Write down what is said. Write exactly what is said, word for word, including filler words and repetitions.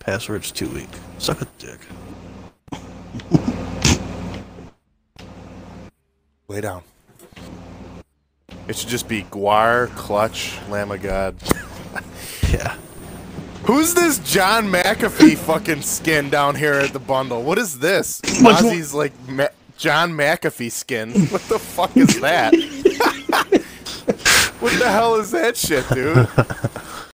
Password's too weak. Suck a dick. Lay down. It should just be Guar, Clutch, Lamb of God. Yeah. Who's this John McAfee fucking skin down here at the bundle? What is this? Ozzy's like Ma John McAfee skin. What the fuck is that? What the hell is that shit, dude?